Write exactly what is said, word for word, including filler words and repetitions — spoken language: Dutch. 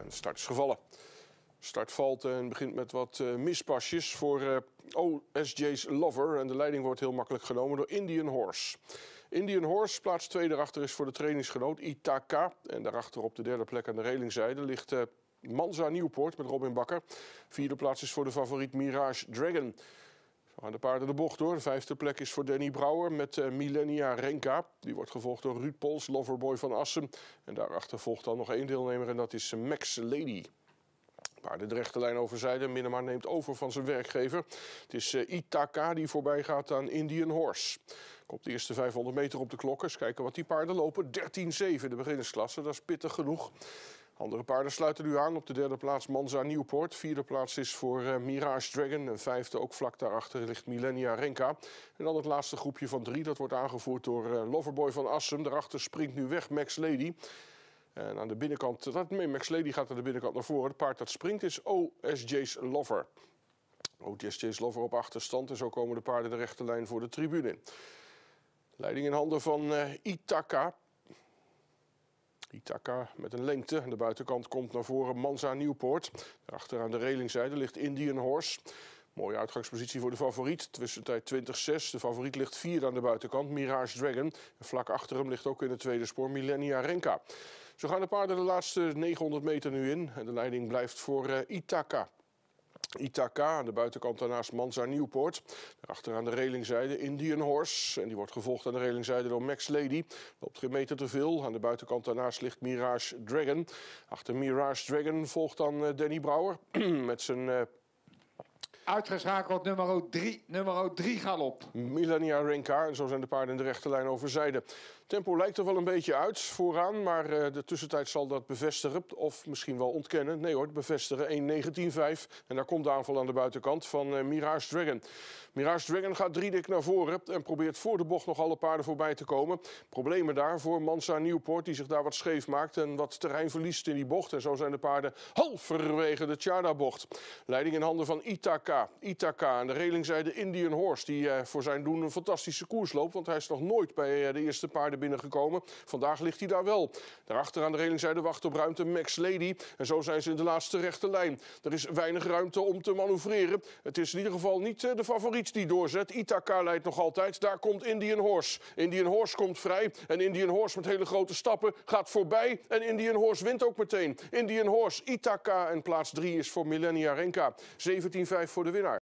En de start is gevallen. De start valt en begint met wat uh, mispasjes voor uh, O S J's Lover. En de leiding wordt heel makkelijk genomen door Indian Horse. Indian Horse, plaats twee daarachter, is voor de trainingsgenoot Ithaca. En daarachter op de derde plek aan de relingzijde ligt uh, Manza Newport met Robin Bakker. Vierde plaats is voor de favoriet Mirage Dragon. Zo gaan de paarden de bocht door. De vijfde plek is voor Danny Brouwer met uh, Millennia Renka. Die wordt gevolgd door Ruud Pols, Loverboy van Assen. En daarachter volgt dan nog één deelnemer en dat is uh, Max Lady. Paarden de rechte lijn overzijde. Minima neemt over van zijn werkgever. Het is uh, Ithaca die voorbij gaat aan Indian Horse. Komt de eerste vijfhonderd meter op de klok. Eens kijken wat die paarden lopen. dertien zeven, de beginnersklasse. Dat is pittig genoeg. Andere paarden sluiten nu aan. Op de derde plaats Manza Newport. Vierde plaats is voor uh, Mirage Dragon. En vijfde, ook vlak daarachter, ligt Millennia Renka. En dan het laatste groepje van drie. Dat wordt aangevoerd door uh, Loverboy van Assen. Daarachter springt nu weg Max Lady. En aan de binnenkant, dat, nee, Max Lady gaat aan de binnenkant naar voren. Het paard dat springt is O S J's Lover. O S J's Lover op achterstand. En zo komen de paarden de rechte lijn voor de tribune in. Leiding in handen van uh, Ithaca. Ithaca met een lengte. Aan de buitenkant komt naar voren Manza Newport. Daarachter aan de relingzijde ligt Indian Horse. Mooie uitgangspositie voor de favoriet. Tussentijd twintig zes. De favoriet ligt vierde aan de buitenkant, Mirage Dragon. En vlak achter hem ligt ook in het tweede spoor Millennia Renka. Zo gaan de paarden de laatste negenhonderd meter nu in. En de leiding blijft voor uh, Ithaca. Ithaca aan de buitenkant daarnaast Manza Newport. Daarachter aan de relingzijde Indian Horse. En die wordt gevolgd aan de relingzijde door Max Lady. Loopt geen meter te veel. Aan de buitenkant daarnaast ligt Mirage Dragon. Achter Mirage Dragon volgt dan uh, Danny Brouwer met zijn... Uh, Uitgeschakeld nummer drie, nummer drie galop. Millennia Renka. En zo zijn de paarden in de rechte lijn overzijde. Tempo lijkt er wel een beetje uit vooraan, maar uh, de tussentijd zal dat bevestigen. Of misschien wel ontkennen. Nee hoor, bevestigen. één negentien vijf. En daar komt de aanval aan de buitenkant van uh, Mirage Dragon. Mirage Dragon gaat drie dik naar voren en probeert voor de bocht nog alle paarden voorbij te komen. Problemen daar voor Manza Newport, die zich daar wat scheef maakt en wat terrein verliest in die bocht. En zo zijn de paarden halverwege de Tjarda-bocht. Leiding in handen van Ithaca. Ithaca aan de relingzijde Indian Horse, die uh, voor zijn doen een fantastische koers loopt. Want hij is nog nooit bij uh, de eerste paarden binnengekomen. Vandaag ligt hij daar wel. Daarachter aan de relingzijde wacht op ruimte Max Lady. En zo zijn ze in de laatste rechte lijn. Er is weinig ruimte om te manoeuvreren. Het is in ieder geval niet uh, de favoriet die doorzet. Ithaca leidt nog altijd. Daar komt Indian Horse. Indian Horse komt vrij. En Indian Horse met hele grote stappen gaat voorbij. En Indian Horse wint ook meteen. Indian Horse, Ithaca en plaats drie is voor Millennia Renka. zeventien vijf voor de winnaar.